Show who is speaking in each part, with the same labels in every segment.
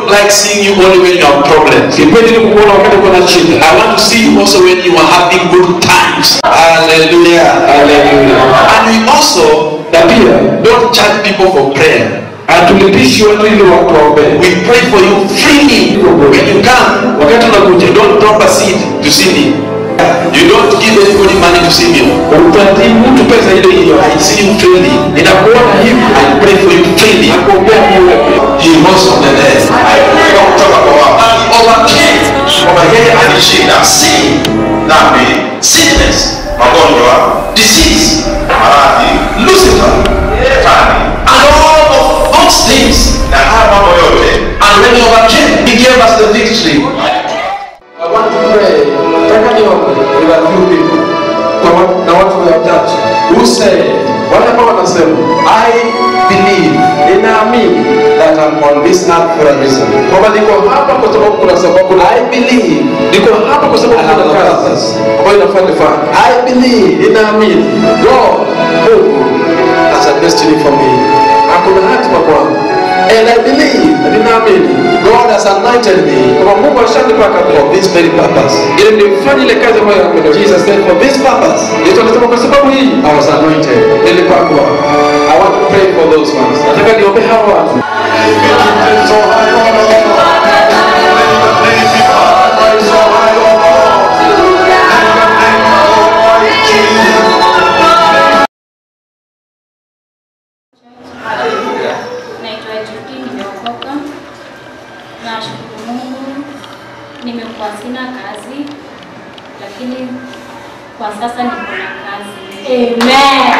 Speaker 1: like seeing you only when you have problems. I want to see you also when you are having good times. Hallelujah. Hallelujah. And we also don't charge people for prayer. We pray for you freely. When you come, don't drop a seed to see me. You don't give anybody money to see me. I see you freely. I pray for you freely. He was on the earth. I don't talk about overcame over here and shame. Sin, that means sickness, disease, Lucifer, and all of those things that have and when he overcame, he gave us the victory. I want to pray with a few people. Now what we have touched, who say, I believe in me that I'm on this earth for a reason. I believe I believe in me God has a destiny for me. And I believe God has anointed me for this very purpose. Jesus said, for this purpose I was anointed. I want to pray for those ones.
Speaker 2: Nimekuwa sina kazi, lakini kwa sasa niko na kazi. Amen.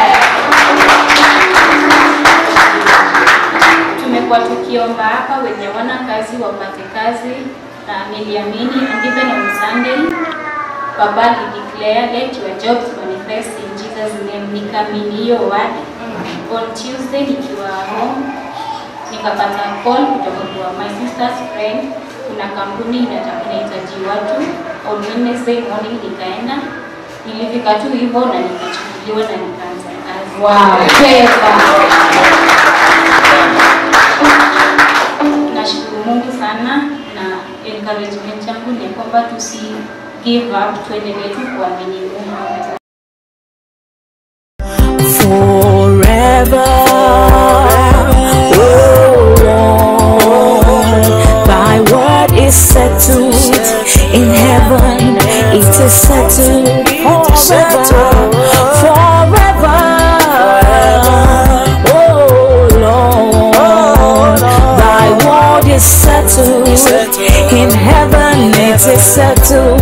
Speaker 2: Tumekuwa tukiomba hapa wenye wana kazi wapate kazi, na niliamini, and even on Sunday Papa declared, let your jobs manifest in Jesus' name. Nikamini hiyo word. On Tuesday nikiwa home nikapata call kutoka kwa my sister's friend. Kuna kampuni inahitaji watu. On Wednesday morning nikaenda, nilifika tu hivyo na nikachukuliwa na nikaanza kazi. Wow, nashukuru Mungu sana, na encouragement yangu ni kwamba tusi give up, tuendelee tu kuamini Mungu.
Speaker 3: Forever, thy word is settled in heaven, it is settled forever, oh Lord, thy word is settled in heaven, it is settled